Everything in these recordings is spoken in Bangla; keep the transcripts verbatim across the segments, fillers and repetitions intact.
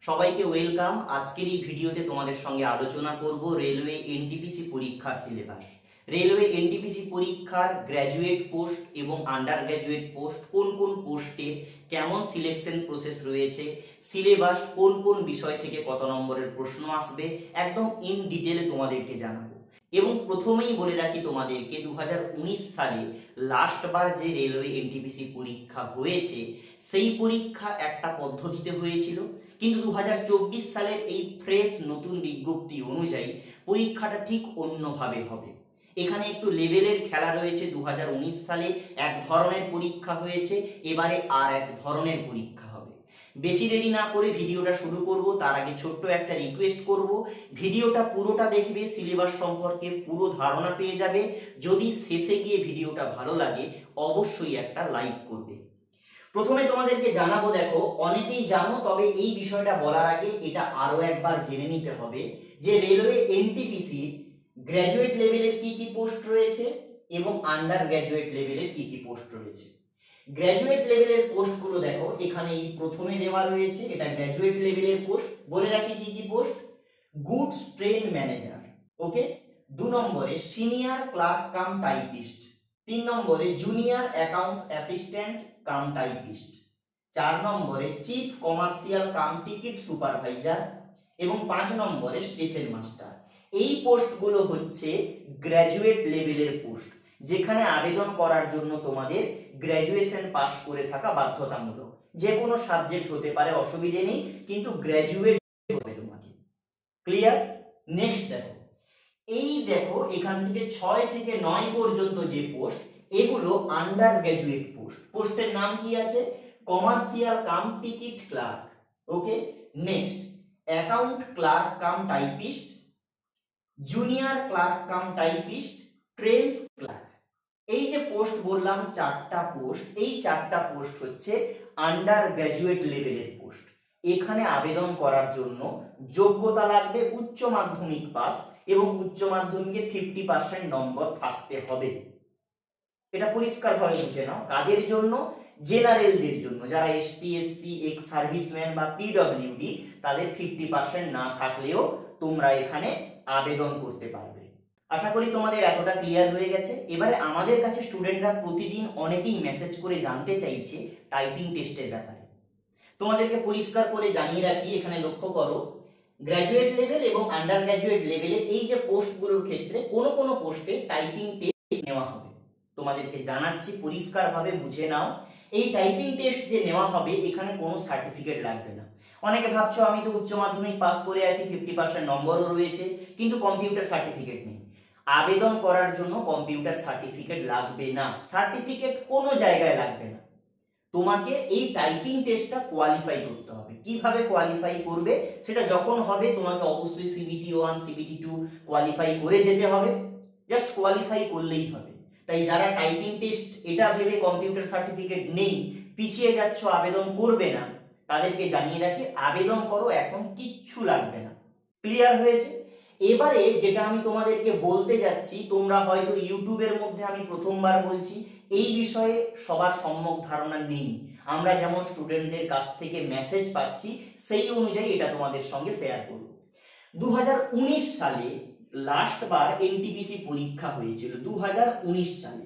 সবাইকে ওয়েলকাম। আজকের এই ভিডিওতে তোমাদের সঙ্গে আলোচনা করব রেলওয়ে এনটিপিসি পরীক্ষার সিলেবাস। রেলওয়ে এনটিপিসি পরীক্ষার গ্র্যাজুয়েট পোস্ট এবং আন্ডার গ্র্যাজুয়েট পোস্ট কোন কোন পোস্টে কেমন সিলেকশন প্রসেস রয়েছে, সিলেবাস কোন কোন বিষয় থেকে কত নম্বরের প্রশ্ন আসবে, একদম ইন ডিটেলে তোমাদেরকে জানাবো। এবং প্রথমেই বলে রাখি তোমাদেরকে দু হাজার উনিশ সালে লাস্টবার যে রেলওয়ে এনটিপিসি পরীক্ষা হয়েছে সেই পরীক্ষা একটা পদ্ধতিতে হয়েছিল, কিন্তু দু হাজার চব্বিশ সালের এই ফ্রেশ নতুন বিজ্ঞপ্তি অনুযায়ী পরীক্ষাটা ঠিক অন্যভাবে হবে। এখানে একটু লেভেলের খেলা রয়েছে। দু হাজার উনিশ সালে এক ধরনের পরীক্ষা হয়েছে, এবারে আর এক ধরনের পরীক্ষা হবে। বেশি দেরি না করে ভিডিওটা শুরু করব। তার আগে ছোট্ট একটা রিকোয়েস্ট করব, ভিডিওটা পুরোটা দেখবে, সিলেবাস সম্পর্কে পুরো ধারণা পেয়ে যাবে। যদি শেষে গিয়ে ভিডিওটা ভালো লাগে অবশ্যই একটা লাইক করবে। প্রথমে তোমাদেরকে জানাবো, দেখো অনেকেই জানো, তবে এই বিষয়টা বলার আগে এটা আরো একবার জেনে নিতে হবে যে রেলওয়ে এনটিপিসি গ্র্যাজুয়েট লেভেলের কি কি পোস্ট রয়েছে এবং আন্ডার গ্র্যাজুয়েট লেভেলের কি কি পোস্ট রয়েছে। গ্র্যাজুয়েট লেভেলের পোস্টগুলো দেখো এখানে এই প্রথমে দেওয়া রয়েছে, এটা গ্র্যাজুয়েট লেভেলের পোস্ট। বলে রাখি কি কি post: goods train manager, okay. দু নম্বরে সিনিয়র ক্লার্ক কাম টাইপিস্ট, তিন নম্বরে junior accounts assistant cum typist, চার নম্বরে chief commercial cum ticket supervisor এবং পাঁচ নম্বরে স্টেশন মাস্টার। এই পোস্টগুলো হচ্ছে গ্র্যাজুয়েট লেভেলের পোস্ট, যেখানে আবেদন করার জন্য তোমাদের গ্র্যাজুয়েশন পাস করে থাকা বাধ্যতামূলক। যে কোনো সাবজেক্ট হতে পারে, অসুবিধে নেই, কিন্তু গ্র্যাজুয়েট হবে তোমাকে। ক্লিয়ার? নেক্সট দেখো, এই দেখো এখান থেকে ছয় থেকে নয় পর্যন্ত যে পোস্ট, এগুলো আন্ডার গ্র্যাজুয়েট পোস্ট। পোস্টের নাম কি আছে? Commercial cum ticket clerk, okay. Next account clerk cum typist, junior clerk cum typist, trains clerk. এই যে পোস্ট বললাম চারটা পোস্ট, এই চারটা পোস্ট হচ্ছে আন্ডার গ্র্যাজুয়েট লেভেলের পোস্ট। এখানে আবেদন করার জন্য যোগ্যতা লাগবে উচ্চ মাধ্যমিক পাস এবং উচ্চ মাধ্যমিকে ফিফটি পার্সেন্ট নম্বর থাকতে হবে। এটা পরিষ্কারভাবে বুঝে নাও। কাদের জন্য? জেনারেলদের জন্য, যারা এসটি এসসি এক্স সার্ভিসম্যান বা পিডব্লিউডি, তাদের ফিফটি পার্সেন্ট না থাকলেও তোমরা এখানে আবেদন করতে পারবে। আশা করি তোমাদের এতটা ক্লিয়ার হয়ে গেছে। এবারে আমাদের কাছে স্টুডেন্টরা প্রতিদিন অনেকেই মেসেজ করে জানতে চাইছে টাইপিং টেস্টের ব্যাপারে। তোমাদেরকে পরিষ্কার করে জানিয়ে রাখি, এখানে লক্ষ্য করো, গ্র্যাজুয়েট লেভেল এবং আন্ডার গ্র্যাজুয়েট লেভেলে এই যে পোস্টগুলোর ক্ষেত্রে কোনো কোনো পোস্টে টাইপিং টেস্ট নেওয়া হবে। তোমাদেরকে জানাচ্ছি, পরিষ্কারভাবে বুঝে নাও। এই টাইপিং টেস্ট যে নেওয়া হবে এখানে কোনো সার্টিফিকেট লাগবে না। অনেকে ভাবছো আমি তো উচ্চ মাধ্যমিক পাস করে আছি, ফিফটি পার্সেন্ট নম্বরও রয়েছে, কিন্তু কম্পিউটার সার্টিফিকেট নেই। আবেদন করার জন্য কম্পিউটার সার্টিফিকেট লাগবে না, সার্টিফিকেট কোনো জায়গায় লাগবে না। তোমাকে এই টাইপিং টেস্টটা কোয়ালিফাই করতে হবে। কিভাবে কোয়ালিফাই করবে সেটা যখন হবে, তোমাকে অবশ্যই CBT one CBT two qualify করে যেতে হবে। জাস্ট কোয়ালিফাই করলেই হবে। তাই যারা টাইপিং টেস্ট এটা ভেবে কম্পিউটার সার্টিফিকেট নেই, পিছিয়ে যাচ্ছ, আবেদন করবে না, তাদেরকে জানিয়ে রাখি আবেদন করো, এখন কিচ্ছু লাগবে না। ক্লিয়ার হয়েছে? এবারে যেটা আমি তোমাদেরকে বলতে যাচ্ছি, তোমরা হয়তো ইউটিউবের মধ্যে আমি প্রথমবার বলছি, এই বিষয়ে সবার সম্যক ধারণা নেই। আমরা যেমন স্টুডেন্টদের কাছ থেকে মেসেজ পাচ্ছি সেই অনুযায়ী এটা তোমাদের সঙ্গে শেয়ার করব। দু হাজার উনিশ সালে লাস্টবার এনটিপিসি পরীক্ষা হয়েছিল, দু হাজার উনিশ সালে।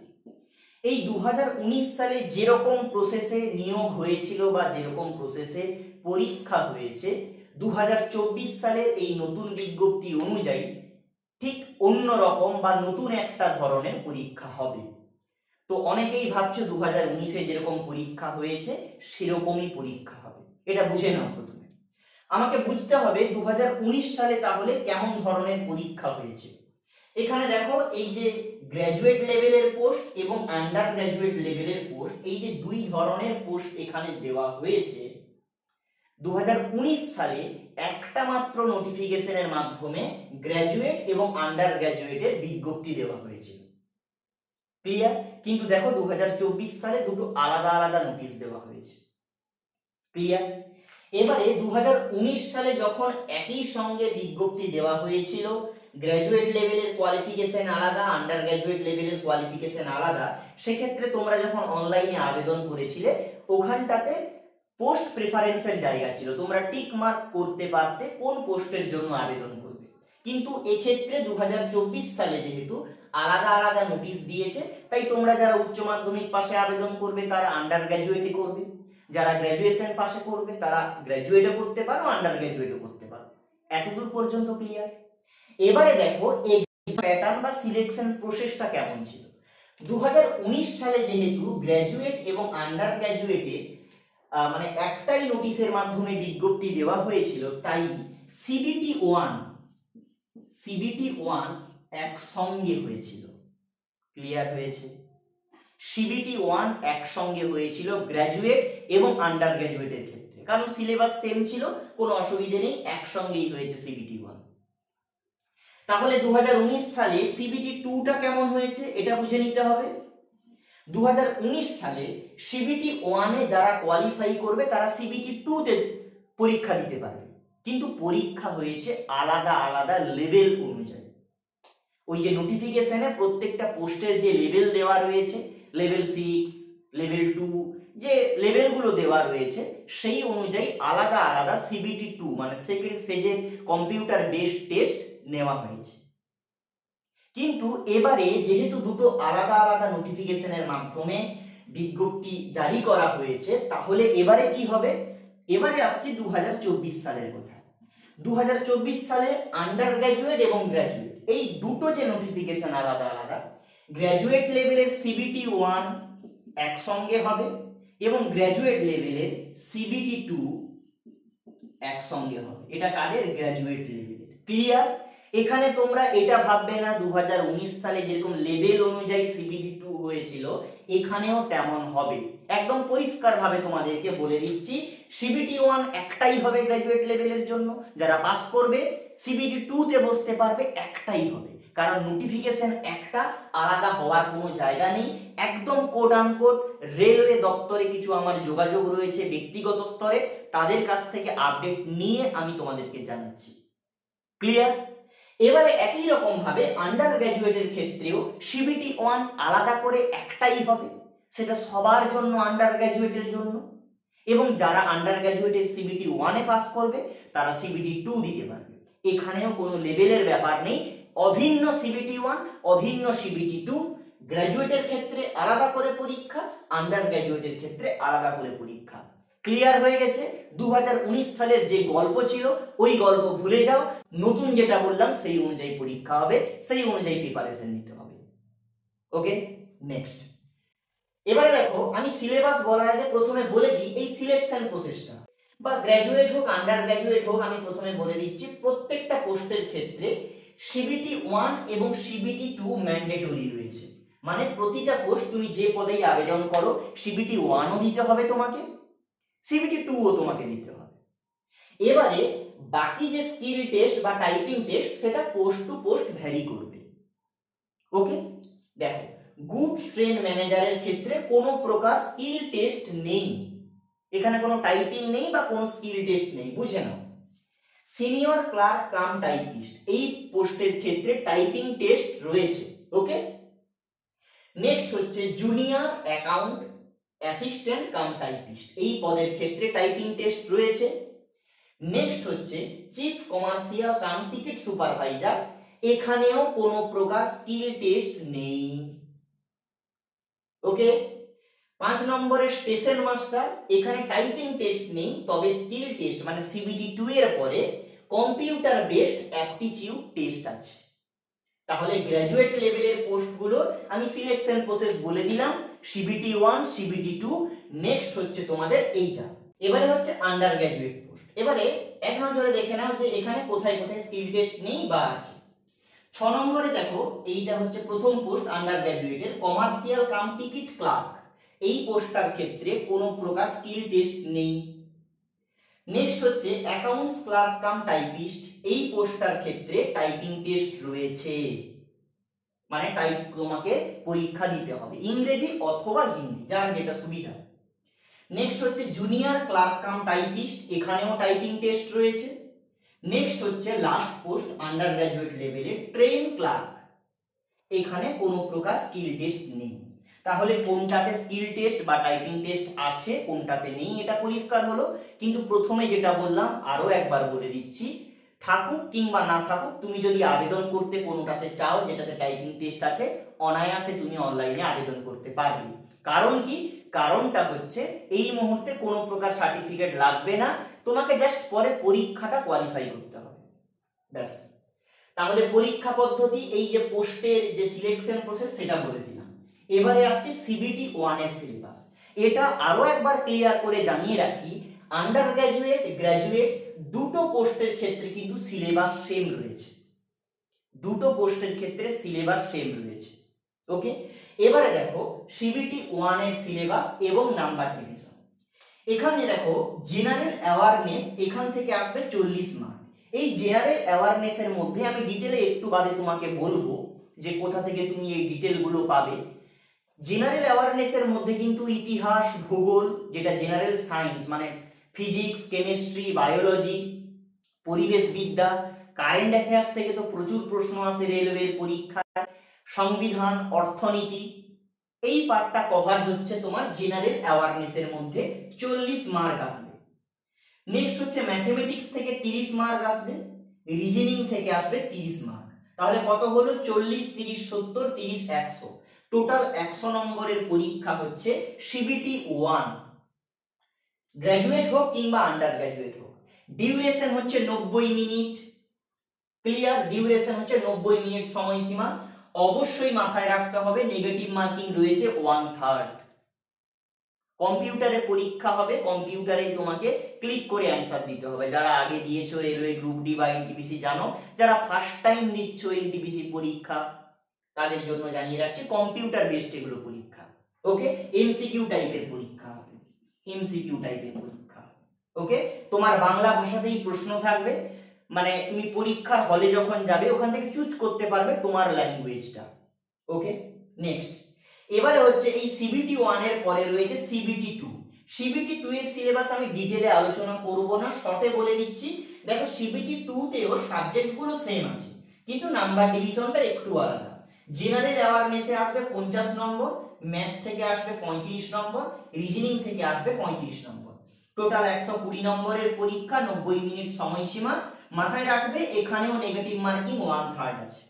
এই দু হাজার উনিশ সালে যেরকম প্রসেসে নিয়োগ হয়েছিল বা যেরকম প্রসেসে পরীক্ষা হয়েছে, দু হাজার চব্বিশ সালের এই নতুন বিজ্ঞপ্তি অনুযায়ী ঠিক অন্য রকম বা নতুন একটা ধরনের পরীক্ষা হবে। তো অনেকেই ভাবছো দু হাজার উনিশে যেরকম পরীক্ষা হয়েছে সেরকমই পরীক্ষা হবে। এটা বুঝে নাও। প্রথমে আমাকে বুঝতে হবে দু হাজার উনিশ সালে তাহলে কেমন ধরনের পরীক্ষা হয়েছে। এখানে দেখো, এই যে গ্র্যাজুয়েট লেভেলের পোস্ট এবং আন্ডার গ্র্যাজুয়েট লেভেলের পোস্ট, এই যে দুই ধরনের পোস্ট এখানে দেওয়া হয়েছে। দু হাজার উনিশ সালে একটা মাত্র নোটিফিকেশনের মাধ্যমে গ্র্যাজুয়েট এবং আন্ডার গ্র্যাজুয়েটের বিজ্ঞপ্তি দেওয়া হয়েছিল। ক্লিয়ার? কিন্তু দেখো দু হাজার চব্বিশ সালে দুটো আলাদা আলাদা নোটিশ দেওয়া হয়েছে। ক্লিয়ার? এবারে দু হাজার উনিশ সালে যখন একই সঙ্গে বিজ্ঞপ্তি দেওয়া হয়েছিল, গ্র্যাজুয়েট লেভেলের কোয়ালিফিকেশন আলাদা, আন্ডার গ্র্যাজুয়েট লেভেলের কোয়ালিফিকেশন আলাদা, সেক্ষেত্রে তোমরা যখন অনলাইনে আবেদন করেছিলে ওখানটাতে পোস্ট প্রেফারেন্সের জায়গা ছিল, তোমরা টিক মার্ক করতে পারতে কোন পোস্টের জন্য আবেদন করবে। কিন্তু এক্ষেত্রে দু হাজার চব্বিশ সালে যেহেতু আলাদা আলাদা নোটিশ দিয়েছে, তাই তোমরা যারা উচ্চ মাধ্যমিক পাশে আবেদন করবে তারা আন্ডার গ্র্যাজুয়েটে করবে, যারা গ্র্যাজুয়েশন পাশে করবে তারা গ্র্যাজুয়েটও করতে পারো, আন্ডার গ্র্যাজুয়েটও করতে পারো। এতদূর পর্যন্ত ক্লিয়ার? এবারে দেখো এই প্যাটার্ন বা সিলেকশন প্রসেসটা কেমন ছিল। দু হাজার উনিশ সালে যেহেতু গ্র্যাজুয়েট এবং আন্ডার গ্র্যাজুয়েটে মানে একটাই নোটিশের মাধ্যমে বিজ্ঞপ্তি দেওয়া হয়েছিল, তাই সিবিটি ওয়ান সিবিটি ওয়ান একসঙ্গে হয়েছিল। ক্লিয়ার হয়েছে? সিবিটি ওয়ান একসঙ্গে হয়েছিল গ্র্যাজুয়েট এবং আন্ডার গ্র্যাজুয়েটের ক্ষেত্রে, কারণ সিলেবাস সেম ছিল, কোনো অসুবিধে নেই, একসঙ্গেই হয়েছে সিবিটি ওয়ান। তাহলে দু হাজার উনিশ সালে সিবিটি টুটা কেমন হয়েছে এটা বুঝে নিতে হবে। দু হাজার উনিশ সালে সিবিটি ওয়ানে যারা কোয়ালিফাই করবে তারা সিবিটি টুতে পরীক্ষা দিতে পারবে, কিন্তু পরীক্ষা হয়েছে আলাদা আলাদা লেভেল অনুযায়ী। ওই যে নোটিফিকেশনে প্রত্যেকটা পোস্টের যে লেভেল দেওয়া রয়েছে, লেভেল সিক্স, লেভেল টু, যে লেভেলগুলো দেওয়া রয়েছে সেই অনুযায়ী আলাদা আলাদা সিবিটি টু মানে সেকেন্ড ফেজের কম্পিউটার বেসড টেস্ট নেওয়া হয়েছে। কিন্তু এবারে যেহেতু দুটো আলাদা আলাদা নোটিফিকেশনের মাধ্যমে বিজ্ঞপ্তি জারি করা হয়েছে, তাহলে এবারে কি হবে? এবারে আসছে দু হাজার চব্বিশ সালের কথা। দু হাজার চব্বিশ সালে আন্ডার গ্র্যাজুয়েট এবং গ্র্যাজুয়েট এই দুটো যে নোটিফিকেশন আলাদা আলাদা, গ্র্যাজুয়েট লেভেলের সিবিটি ওয়ান একসঙ্গে হবে এবং গ্র্যাজুয়েট লেভেলের সিবিটি টু একসঙ্গে হবে। এটা কাদের? গ্র্যাজুয়েট লেভেলের। ক্লিয়ার? এখানে তোমরা এটা ভাববে না দু হাজার উনিশ সালে যেরকম লেভেল অনুযায়ী সিবিটি টু হয়েছিল এখানেও তেমন হবে। একদম পরিষ্কার ভাবে তোমাদেরকে বলে দিচ্ছি, সিবিটি ওয়ান একটাই হবে গ্র্যাজুয়েট লেভেলের জন্য, যারা পাস করবে সিবিটি টু তে বসতে পারবে, একটাই হবে, কারণ নোটিফিকেশন একটা, আলাদা হওয়ার কোনো জায়গা নেই। একদম কোড আনকোড রেলওয়ে দপ্তরে কিছু আমার যোগাযোগ রয়েছে ব্যক্তিগত স্তরে, তাদের কাছ থেকে আপডেট নিয়ে আমি তোমাদেরকে জানাচ্ছি। ক্লিয়ার? এবারে একই রকম ভাবে আন্ডার গ্র্যাজুয়েটের ক্ষেত্রেও সিবিটি ওয়ান আলাদা করে একটাই হবে, সেটা সবার জন্য আন্ডার গ্র্যাজুয়েটের জন্য, এবং যারা আন্ডার গ্র্যাজুয়েটের সিবিটি ওয়ানে পাস করবে তারা সিবিটি টু দিতে পারবে। এখানেও কোনো লেভেলের ব্যাপার নেই, অভিন্ন সিবিটি ওয়ান, অভিন্ন সিবিটি টু, গ্র্যাজুয়েটের ক্ষেত্রে আলাদা করে পরীক্ষা, আন্ডার গ্র্যাজুয়েটের ক্ষেত্রে আলাদা করে পরীক্ষা। ক্লিয়ার হয়ে গেছে? দু হাজার উনিশ সালের যে গল্প ছিল ওই গল্প ভুলে যাও, নতুন যেটা বললাম সেই অনুযায়ী পরীক্ষা হবে, সেই অনুযায়ী প্রিপারেশন নিতে হবে। Okay, next. এবারে দেখো, আমি সিলেবাস বলার আগে প্রথমে বলে দিই এই সিলেকশন প্রসেসটা, বা গ্র্যাজুয়েট হোক আন্ডার গ্র্যাজুয়েট হোক, আমি প্রথমে বলে দিচ্ছি প্রত্যেকটা পোস্টের ক্ষেত্রে সিবিটি ওয়ান এবং সিবিটি টু ম্যান্ডেটরি রয়েছে। মানে প্রতিটা পোস্ট তুমি যে পদেই আবেদন করো সিবিটি ওয়ানও দিতে হবে তোমাকে, সিবিটি টু ও তোমাকে দিতে হবে। এবারে বাকি যে স্কিল টেস্ট বা টাইপিং টেস্ট সেটা পোস্ট টু পোস্ট ভ্যারি করবে। ওকে, দেখো গুডস ট্রেন ম্যানেজারের ক্ষেত্রে কোনো প্রকার স্কিল টেস্ট নেই, এখানে কোনো টাইপিং নেই বা কোনো স্কিল টেস্ট নেই, বুঝে নাও। সিনিয়র ক্লার্ক কাম টাইপিস্ট এই পোস্টের ক্ষেত্রে টাইপিং টেস্ট রয়েছে। ওকে, নেক্সট হচ্ছে junior account assistant cum typist এই পদের ক্ষেত্রে টাইপিং টেস্ট রয়েছে। নেক্সট হচ্ছে chief commercial cum ticket supervisor, এখানেও কোনো প্রকার স্কিল টেস্ট নেই। ওকে, পাঁচ নম্বরে স্টেশন মাস্টার, এখানে টাইপিং টেস্ট নেই, তবে স্কিল টেস্ট মানে সিবিটি টু এর পরে কম্পিউটার বেসড অ্যাপটিটিউড টেস্ট আছে। তাহলে গ্র্যাজুয়েট লেভেলের পোস্টগুলোর আমি সিলেকশন প্রসেস বলে দিলাম, CBT one, CBT two, next হচ্ছে তোমাদের এইটা। এবারে হচ্ছে আন্ডার গ্র্যাজুয়েট পোস্ট। এবারে এক নজরে দেখে নাও যে এখানে কোথায় কোথায় স্কিল টেস্ট নেই বা আছে। ছ নম্বরে দেখো, এইটা হচ্ছে প্রথম পোস্ট আন্ডার গ্র্যাজুয়েটের কমার্শিয়াল কাম টিকিট ক্লার্ক, এই পোস্টটার ক্ষেত্রে কোনো প্রকার স্কিল টেস্ট নেই। নেক্সট হচ্ছে অ্যাকাউন্টস ক্লার্ক কাম টাইপিস্ট, এই পোস্টটার ক্ষেত্রে টাইপিং টেস্ট রয়েছে, মানে টাইপ তোমাকে পরীক্ষা দিতে হবে, ইংরেজি অথবা হিন্দি যার যেটা সুবিধা। নেক্সট হচ্ছে জুনিয়র ক্লার্ক কাম টাইপিস্ট, এখানেও টাইপিং টেস্ট রয়েছে। নেক্সট হচ্ছে লাস্ট পোস্ট আন্ডার গ্র্যাজুয়েট লেভেলে ট্রেন ক্লার্ক, এখানে কোনো প্রকার স্কিল টেস্ট নেই। তাহলে কোনটাতে স্কিল টেস্ট বা টাইপিং টেস্ট আছে, কোনটাতে নেই, এটা পরিষ্কার হলো। কিন্তু প্রথমে যেটা বললাম আরো একবার বলে দিচ্ছি, থাকুক কিংবা না থাকুক, তুমি যদি আবেদন করতে কোনোটাতে চাও যেটাতে টাইপিং টেস্ট আছে, অনায়াসে তুমি অনলাইনে আবেদন করতে পারবে। কারণ কি? কারণটা হচ্ছে এই মুহূর্তে কোনো প্রকার সার্টিফিকেট লাগবে না, তোমাকে জাস্ট পরে পরীক্ষাটা কোয়ালিফাই করতে হবে, ব্যাস। তাহলে পরীক্ষা পদ্ধতি, এই যে পোস্টের যে সিলেকশন প্রসেস সেটা বলে দিলাম। এবারে আসছে সিবিটি ওয়ান এর সিলেবাস। এটা আরো একবার ক্লিয়ার করে জানিয়ে রাখি, আন্ডার গ্রাজুয়েট, গ্রাজুয়েট দুটো পোস্টের ক্ষেত্রে কিন্তু সিলেবাস সেম রয়েছে, দুটো পোস্টের ক্ষেত্রে সিলেবাস সেম রয়েছে। ওকে, এবারে দেখো সিবিটি ওয়ান এর সিলেবাস এবং নাম্বার ডিভিশন। এখানে দেখো জেনারেল অ্যাওয়ারনেস, এখান থেকে আসবে চল্লিশ মার্ক। এই জেনারেল অ্যাওয়ারনেসের মধ্যে আমি ডিটেলে একটু বাদে তোমাকে বলবো যে কোথা থেকে তুমি এই ডিটেলগুলো পাবে। জেনারেল অ্যাওয়ারনেসের মধ্যে কিন্তু ইতিহাস, ভূগোল, যেটা জেনারেল সায়েন্স মানে ফিজিক্স, কেমিস্ট্রি, বায়োলজি, পরিবেশবিদ্যা, কারেন্ট অ্যাফেয়ার্স থেকে তো প্রচুর প্রশ্ন আসে রেলওয়ের পরীক্ষায়, সংবিধান, অর্থনীতি, এই পার্টটা কভার হচ্ছে তোমার জেনারেল অ্যাওয়ারনেসের মধ্যে, চল্লিশ মার্ক আসবে। নেক্সট হচ্ছে ম্যাথমেটিক্স থেকে তিরিশ মার্ক আসবে, রিজনিং থেকে আসবে তিরিশ মার্ক। তাহলে কত হলো? চল্লিশ, তিরিশ, সত্তর, তিরিশ, একশো, টোটাল একশো নম্বরের পরীক্ষা হচ্ছে সিবিটি ওয়ান, গ্রাজুয়েট হোক কিংবা আন্ডার গ্রাজুয়েট হোক। ডিউরেশন হচ্ছে নব্বই মিনিট, ক্লিয়ার? ডিউরেশন হচ্ছে নব্বই মিনিট সময়সীমা। অবশ্যই মাথায় রাখতে হবে নেগেটিভ মার্কিং রয়েছে ওয়ান থার্ড। কম্পিউটারে পরীক্ষা হবে, কম্পিউটারে তোমাকে ক্লিক করে অ্যান্সার দিতে হবে। যারা আগে দিয়েছো রেলওয়ে গ্রুপ ডি বা এনটিপিসি জানো, যারা ফার্স্ট টাইম দিচ্ছ এনটিপিসি পরীক্ষা তাদের জন্য জানিয়ে রাখছি কম্পিউটার বেসড এগুলো পরীক্ষা। ওকে, এমসিকিউ টাইপের পরীক্ষা হবে, এমসিকিউ টাইপের পরীক্ষা। ওকে, তোমার বাংলা ভাষাতেই প্রশ্ন থাকবে, মানে তুমি পরীক্ষার হলে যখন যাবে ওখান থেকে চুজ করতে পারবে তোমার ল্যাঙ্গুয়েজটা। ওকে, নেক্সট এবারে হচ্ছে এই সিবিটি ওয়ান এর পরে রয়েছে সিবিটি টু। সিবিটি টু এর সিলেবাস আমি ডিটেলে আলোচনা করব না, শর্টে বলে দিচ্ছি। দেখো সিবিটি টু তেও সাবজেক্টগুলো সেম আছে, কিন্তু নাম্বার ডিভিশনটা একটু আলাদা। জেনারেল অ্যাওয়ারনেসে আসবে পঞ্চাশ নম্বর, ম্যাথ থেকে আসবে পঁয়ত্রিশ নম্বর, রিজনিং থেকে আসবে পঁয়ত্রিশ নম্বর, টোটাল একশো কুড়ি নম্বরের পরীক্ষা, নব্বই মিনিট সময়সীমা। মাথায় রাখবে এখানেও নেগেটিভ মার্কিং ওয়ান থার্ড আছে।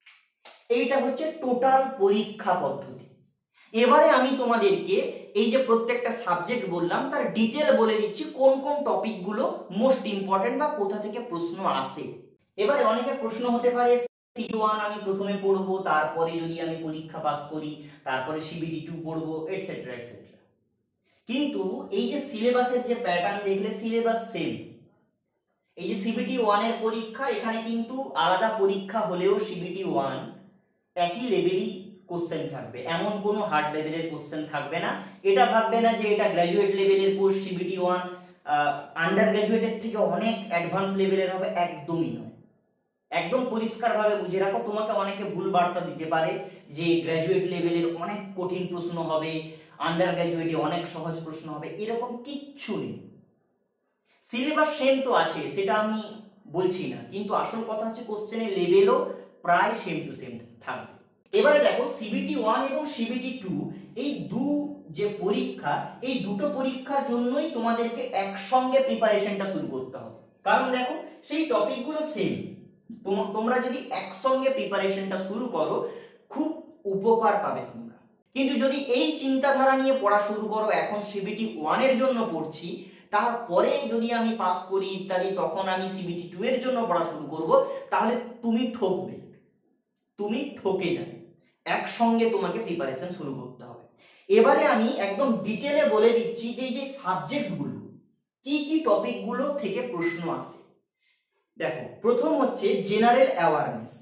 এইটা হচ্ছে টোটাল পরীক্ষা পদ্ধতি। এবারে আমি তোমাদেরকে এই যে প্রত্যেকটা সাবজেক্ট বললাম তার ডিটেল বলে দিচ্ছি, কোন কোন টপিকগুলো মোস্ট ইম্পর্টেন্ট বা কোথা থেকে প্রশ্ন আসে। এবারে অনেকের প্রশ্ন হতে পারে সিবিটি ওয়ান আমি প্রথমে পড়বো, তারপরে যদি আমি পরীক্ষা পাস করি তারপরে সিবিটি টু পড়বো, এটসেট্রা এটসেট্রা। কিন্তু এই যে সিলেবাসের যে প্যাটার্ন দেখলে সিলেবাস সেম। এই যে সিবিটি ওয়ান এর পরীক্ষা, এখানে কিন্তু আলাদা পরীক্ষা হলেও সিবিটি ওয়ান একই লেভেলই কোশ্চেন থাকবে, এমন কোনো হার্ড লেভেলের কোশ্চেন থাকবে না। এটা ভাববে না যে এটা গ্র্যাজুয়েট লেভেলের কোর্স সিবিটি ওয়ান আন্ডার গ্র্যাজুয়েটের থেকে অনেক অ্যাডভান্স লেভেলের হবে, একদমই নয়। একদম পরিষ্কারভাবে বুঝে রাখো, তোমাকে অনেকে ভুল বার্তা দিতে পারে যে গ্র্যাজুয়েট লেভেলের অনেক কঠিন প্রশ্ন হবে, আন্ডার গ্র্যাজুয়েটে অনেক সহজ প্রশ্ন হবে, এরকম কিচ্ছু নেই। সিলেবাস সেম তো আছে, সেটা আমি বলছি না, কিন্তু আসল কথা হচ্ছে কোশ্চেনের লেভেলও প্রায় সেম টু সেম থাকবে। এবারে দেখো সিবিটি ওয়ান এবং সিবিটি টু এই দু যে পরীক্ষা, এই দুটো পরীক্ষার জন্যই তোমাদেরকে একসঙ্গে প্রিপারেশনটা শুরু করতে হবে। কারণ দেখো সেই টপিকগুলো সেম, তোমরা যদি একসঙ্গে প্রিপারেশনটা শুরু করো খুব উপকার পাবে তোমরা। কিন্তু যদি এই চিন্তাধারা নিয়ে পড়া শুরু করো এখন সিবিটি ওয়ান এর জন্য পড়ছি, তারপরে যদি আমি পাস করি ইত্যাদি তখন আমি সিবিটি টু এর জন্য পড়া শুরু করব, তাহলে তুমি ঠকবে, তুমি ঠকে যাবে। একসঙ্গে তোমাকে প্রিপারেশন শুরু করতে হবে। এবারে আমি একদম ডিটেলে বলে দিচ্ছি যে যে সাবজেক্টগুলো কি কি টপিকগুলো থেকে প্রশ্ন আসে। দেখো প্রথম হচ্ছে জেনারেল অ্যাওয়ারনেস,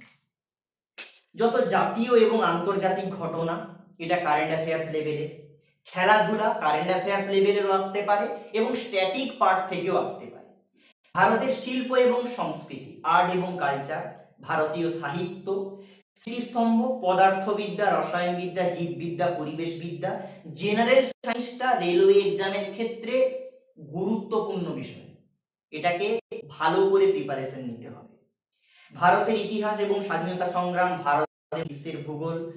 যত জাতীয় এবং আন্তর্জাতিক ঘটনা, এটা কারেন্ট অ্যাফেয়ার্স লেভেলে। খেলাধুলা কারেন্ট অ্যাফেয়ার্স লেভেলেরও আসতে পারে এবং স্ট্যাটিক পার্ট থেকেও আসতে পারে। ভারতের শিল্প এবং সংস্কৃতি, আর্ট এবং কালচার, ভারতীয় সাহিত্য, স্মৃতিস্তম্ভ, পদার্থবিদ্যা, রসায়নবিদ্যা, জীববিদ্যা, পরিবেশবিদ্যা। জেনারেল সায়েন্সটা রেলওয়ে এক্সামের ক্ষেত্রে গুরুত্বপূর্ণ বিষয়, এটাকে ভালো করে প্রিপারেশন নিতে হবে। ভারতের ইতিহাস এবং স্বাধীনতা সংগ্রাম, ভারতের বিশ্বের ভূগোল,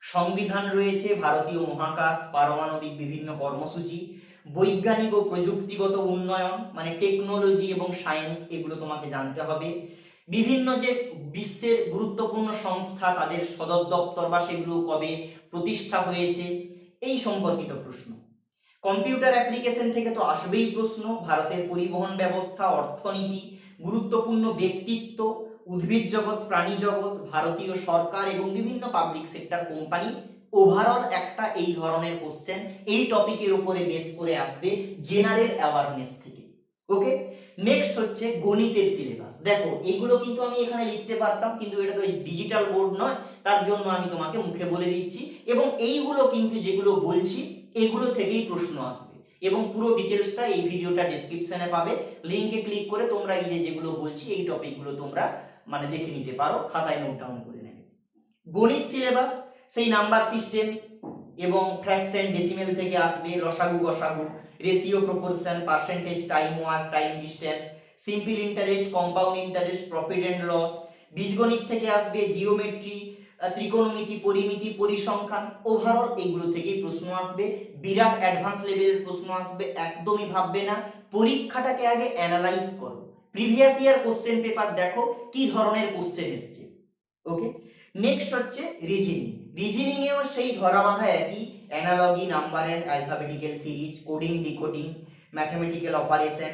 সংবিধান রয়েছে, ভারতীয় মহাকাশ, পারমাণবিক বিভিন্ন কর্মসূচি, বৈজ্ঞানিক ও প্রযুক্তিগত উন্নয়ন মানে টেকনোলজি এবং সায়েন্স, এগুলো তোমাকে জানতে হবে। বিভিন্ন যে বিশ্বের গুরুত্বপূর্ণ সংস্থা তাদের সদর দপ্তর বা সেগুলো কবে প্রতিষ্ঠা হয়েছে এই সম্পর্কিত প্রশ্ন। কম্পিউটার অ্যাপ্লিকেশন থেকে তো আসবেই প্রশ্ন, ভারতের পরিবহন ব্যবস্থা, অর্থনীতি, গুরুত্বপূর্ণ ব্যক্তিত্ব, উদ্ভিদ জগৎ, প্রাণী জগৎ, ভারতীয় সরকার এবং বিভিন্ন পাবলিক সেক্টর কোম্পানি। ওভারঅল একটা এই ধরনের কোশ্চেন এই টপিকের উপরে বেস করে আসবে জেনারেল অ্যাওয়ারনেস থেকে। ওকে, নেক্সট হচ্ছে গণিতের সিলেবাস। দেখো এগুলো কিন্তু আমি এখানে লিখতে পারতাম, কিন্তু এটা তো ডিজিটাল বোর্ড নয়, তার জন্য আমি তোমাকে মুখে বলে দিচ্ছি। এবং এইগুলো কিন্তু যেগুলো বলছি এগুলো থেকেই প্রশ্ন আসবে, এবং পুরো ডিটেলসটা এই ভিডিওটা ডেসক্রিপশনে পাবে, লিংকে ক্লিক করে তোমরা এই যে যেগুলো বলছি এই টপিকগুলো তোমরা মানে দেখে নিতে পারো, খাতায় নোট ডাউন করে নেবে। গণিত সিলেবাস সেই নাম্বার সিস্টেম এবং ফ্র্যাকশন ডেসিমেল থেকে আসবে, লসাগু গসাগু, ratio proportion, percentage, time work, time distance, simple interest, compound interest, profit and loss. বীজগণিত থেকে আসবে জিওমেট্রি, ত্রিকোণমিতি, পরিমিতি, পরিসংখ্যান। ওভারঅল এগুলো থেকেই প্রশ্ন আসবে, বিরাট অ্যাডভান্স লেভেলের প্রশ্ন আসবে, একদমই ভাববে না। পরীক্ষাটাকে আগে অ্যানালাইজ করো, প্রিভিয়াস ইয়ার কোশ্চেন পেপার দেখো কি ধরনের কোশ্চেন এসছে। ওকে, নেক্সট হচ্ছে রিজনিং। রিজনিং এও সেই ধরা বাঁধা একই, analogy, number and alphabetical series, coding, decoding, mathematical operation,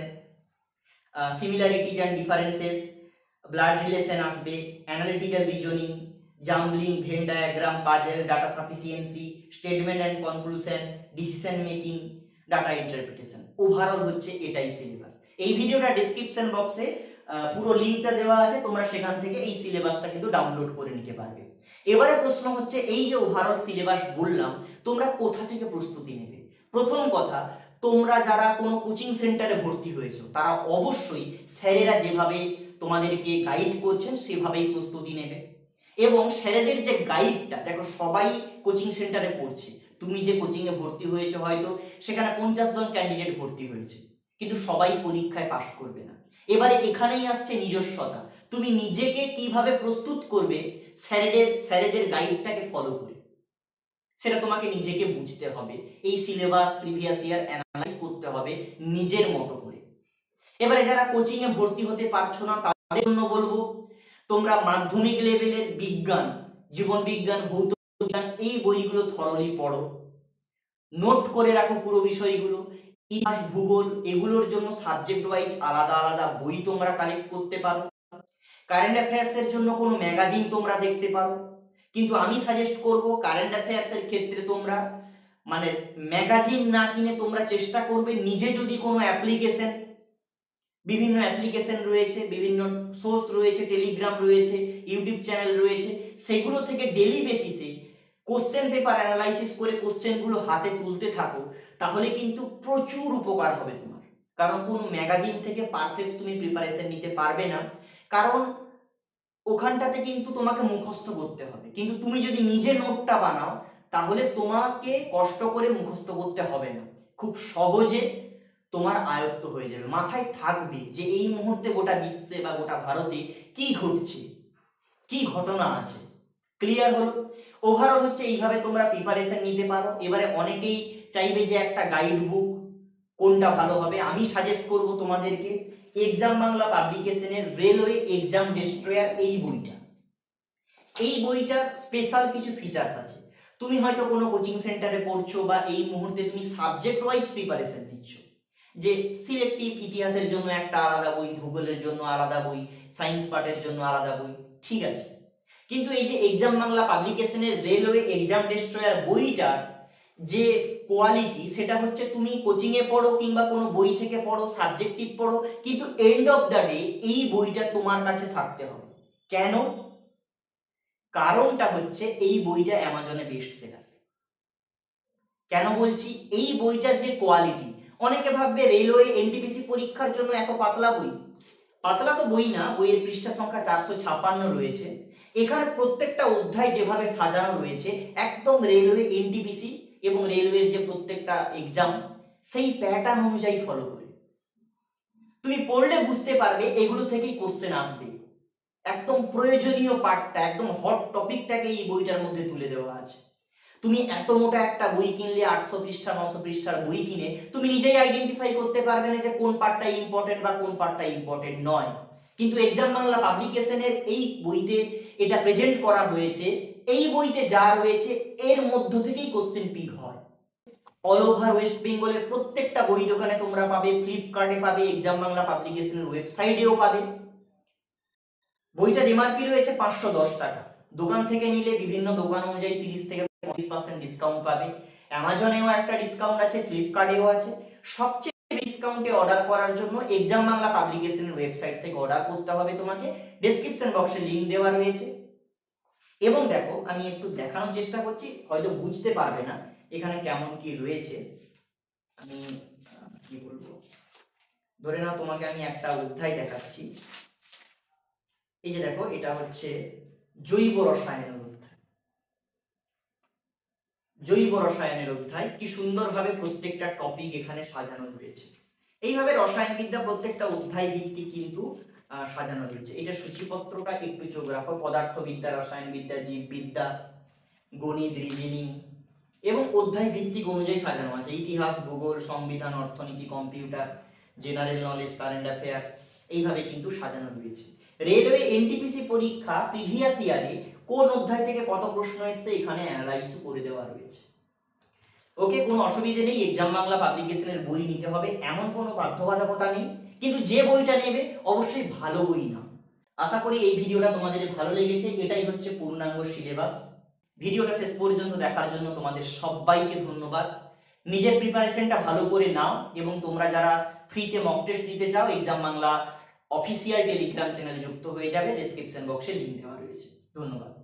similarities and differences, blood relation আসবে, analytical reasoning, jumbling, Venn diagram, puzzle, data sufficiency, statement and conclusion, decision making, data interpretation. Overall হচ্ছে এটাই সিলেবাস। এই ভিডিওটা ডেসক্রিপশন বক্সে পুরো লিঙ্কটা দেওয়া আছে, তোমরা সেখান থেকে এই সিলেবাসটা কিন্তু ডাউনলোড করে নিতে পারবে। এবারে প্রশ্ন হচ্ছে এই যে ওভারঅল সিলেবাস বললাম, তোমরা কোথা থেকে প্রস্তুতি নেবে? প্রথম কথা, তোমরা যারা কোনো কোচিং সেন্টারে ভর্তি হয়েছো তারা অবশ্যই স্যারেরা যেভাবে তোমাদেরকে গাইড করছেন সেভাবেই প্রস্তুতি নেবে। এবং স্যারেদের যে গাইডটা, দেখো সবাই কোচিং সেন্টারে পড়ছে, তুমি যে কোচিং এ ভর্তি হয়েছে হয়তো সেখানে পঞ্চাশ জন ক্যান্ডিডেট ভর্তি হয়েছে, কিন্তু সবাই পরীক্ষায় পাশ করবে না। এবারে এখানেই আসছে নিজস্বতা, তুমি নিজেকে কিভাবে প্রস্তুত করবে স্যারেদের স্যারেদের গাইডটাকে ফলো করে, সেটা তোমাকে নিজেকে বুঝতে হবে। এই সিলেবাস প্রিভিয়াস ইয়ার অ্যানালাইজ করতে হবে নিজের মতো করে। এবারে যারা কোচিং এ ভর্তি হতে পারছো না তাদের জন্য বলবো, তোমরা মাধ্যমিক লেভেলের বিজ্ঞান, জীবন বিজ্ঞান, ভৌত বিজ্ঞান এই বইগুলো থরলি পড়ো, নোট করে রাখো পুরো বিষয়গুলো। ইতিহাস, ভূগোল এগুলোর জন্য সাবজেক্ট ওয়াইজ আলাদা আলাদা বই তোমরা কালেক্ট করতে পারো। কারেন্ট অ্যাফেয়ার্স এর জন্য কোনো ম্যাগাজিন তোমরা দেখতে পারো, কিন্তু আমি সাজেস্ট করব কারেন্ট অ্যাফেয়ার্স এর ক্ষেত্রে তোমরা মানে ম্যাগাজিন না কিনে তোমরা চেষ্টা করবে নিজে যদি কোনো অ্যাপ্লিকেশন, বিভিন্ন অ্যাপ্লিকেশন রয়েছে, বিভিন্ন সোর্স রয়েছে, টেলিগ্রাম রয়েছে, ইউটিউব চ্যানেল রয়েছে, সেগুলো থেকে ডেলি বেসিসে কোশ্চেন পেপার অ্যানালাইসিস করে কোশ্চেনগুলো হাতে তুলতে থাকো, তাহলে কিন্তু প্রচুর উপকার হবে তোমার। কারণ কোনো ম্যাগাজিন থেকে পারফেক্ট তুমি প্রিপারেশন নিতে পারবে না, কারণ ওখানটাতে কিন্তু তোমাকে মুখস্থ করতে হবে। কিন্তু তুমি যদি নিজে নোটটা বানাও তাহলে তোমাকে কষ্ট করে মুখস্থ করতে হবে না, খুব সহজে তোমার আয়ত্ত হয়ে যাবে, মাথায় থাকবে যে এই মুহূর্তে গোটা বিশ্বে বা গোটা ভারতে কি ঘটছে, কি ঘটনা আছে। ক্লিয়ার হলো? ওভারঅল হচ্ছে এইভাবে তোমরা প্রিপারেশন নিতে পারো। এবারে অনেকেই চাইবে যে একটা গাইড বুক কোনটা ভালো হবে, আমি সাজেস্ট করব তোমাদেরকে এক্সাম বাংলা পাবলিকেশনের রেলওয়ে এক্সাম ডেস্ট্রয়ার এই বইটা। এই বইটার স্পেশাল কিছু ফিচার্স আছে। তুমি হয়তো কোনো কোচিং সেন্টারে পড়ছো বা এই মুহূর্তে তুমি সাবজেক্ট ওয়াইজ প্রিপারেশন নিচ্ছ, যে সিলেক্টিভ ইতিহাসের জন্য একটা আলাদা বই, ভূগোলের জন্য আলাদা বই, সায়েন্স পার্টের জন্য আলাদা বই, ঠিক আছে। কিন্তু এই যে এক্সাম বাংলা পাবলিকেশনের রেলওয়ে এক্সাম ডেস্ট্রয়ার বইটার যে কোয়ালিটি, সেটা হচ্ছে তুমি কোচিং এ পড়ো কিংবা কোনো বই থেকে পড়ো, সাবজেক্টিভ পড়ো, কিন্তু এন্ড অফ দ্য ডে এই বইটা তোমার কাছে থাকতে হবে। কেন? কারণটা হচ্ছে এই বইটা অ্যামাজনে বেস্ট সেলার। কেন বলছি? এই বইটার যে কোয়ালিটি, অনেকে ভাববে রেলওয়ে এনটিপিসি পরীক্ষার জন্য এত পাতলা বই। পাতলা তো বই না, বইয়ের পৃষ্ঠা সংখ্যা চারশো ছাপান্ন রয়েছে। এখানে প্রত্যেকটা অধ্যায় যেভাবে সাজানো রয়েছে একদম রেলওয়ে এনটিপিসি এবং রেলওয়ের যে প্রত্যেকটা এক্সাম সেই প্যাটার্ন অনুযায়ী ফলো করে। তুমি পড়লে বুঝতে পারবে এগুলো থেকেই কোশ্চেন আসবে। একদম প্রয়োজনীয় পার্টটা, একদম হট টপিকটাকে এই বইটার মধ্যে তুলে দেওয়া আছে। তুমি এত মোটা একটা বই কিনলে, আটশো পৃষ্ঠা নশো পৃষ্ঠার বই কিনে তুমি নিজেই আইডেন্টিফাই করতে পারবে না যে কোন পার্টটা ইম্পর্টেন্ট বা কোন পার্টটা ইম্পর্টেন্ট নয়। কিন্তু এক্সাম বাংলা পাবলিকেশনের এই বইতে এটা প্রেজেন্ট করা হয়েছে, এই বইতে যা রয়েছে এর মধ্য থেকেই কোশ্চেন পিক হয়। অল ওভার ওয়েস্ট বেঙ্গলের প্রত্যেকটা বই দোকানে তোমরা পাবে, ফ্লিপকার্টে পাবে, এক্সাম বাংলা পাবলিকেশনের ওয়েবসাইটেও পাবে। বইটার এমআরপি রয়েছে পাঁচশো দশ টাকা। দোকান থেকে নিলে বিভিন্ন দোকান অনুযায়ী তিরিশ থেকে পঁয়ত্রিশ পার্সেন্ট ডিসকাউন্ট পাবে। অ্যামাজনেও একটা ডিসকাউন্ট আছে, ফ্লিপকার্টেও আছে। সবচেয়ে ডিসকাউন্টে অর্ডার করার জন্য এক্সাম বাংলা পাবলিকেশনের ওয়েবসাইট থেকে অর্ডার করতে হবে তোমাকে। ডেসক্রিপশন বক্সে লিংক দেওয়া রয়েছে। এবং দেখো, আমি একটু দেখানোর চেষ্টা করছি, হয়তো বুঝতে পারবে না এখানে কেমন কি রয়েছে। আমি কি বলবো, ধরে নাও তোমাকে আমি একটা অধ্যায় দেখাচ্ছি। এই যে দেখো, এটা হচ্ছে জৈব রসায়নের অধ্যায়। জৈব রসায়নের অধ্যায় কি সুন্দরভাবে প্রত্যেকটা টপিক এখানে সাজানো রয়েছে। এইভাবে রসায়ন বিদ্যা প্রত্যেকটা অধ্যায় ভিত্তিক কিন্তু সাজানো রয়েছে। এটা সূচিপত্রটা একটু চোখ রাখো। পদার্থবিদ্যা, রসায়ন বিদ্যা, জীববিদ্যা, গণিত, রিজনিং এবং অধ্যায় ভিত্তিক অনুযায়ী সাজানো আছে। ইতিহাস, ভূগোল, সংবিধান, অর্থনীতি, computer, general knowledge, current affairs, এইভাবে কিন্তু সাজানো রয়েছে। রেলওয়ে এনটিপিসি পরীক্ষা প্রিভিয়াস ইয়ারে কোন অধ্যায় থেকে কত প্রশ্ন এসেছে এখানে অ্যানালাইজ করে দেওয়া রয়েছে। ওকে, কোনো অসুবিধা নেই। এক্সাম বাংলা পাবলিকেশনের বই নিতে হবে এমন কোনো বাধ্যবাধকতা নেই, কিন্তু যে বইটা নেবে অবশ্যই ভালো বই না। আশা করি এই ভিডিওটা তোমাদের ভালো লেগেছে। এটাই হচ্ছে পূর্ণাঙ্গ সিলেবাস। ভিডিওটা শেষ পর্যন্ত দেখার জন্য তোমাদের সবাইকে ধন্যবাদ। নিজের প্রিপারেশনটা ভালো করে নাও এবং তোমরা যারা ফ্রিতে মক টেস্ট দিতে চাও, এক্সাম বাংলা অফিসিয়াল টেলিগ্রাম চ্যানেলে যুক্ত হয়ে যাবে। ডেসক্রিপশন বক্সে লিংক দেওয়া রয়েছে। ধন্যবাদ।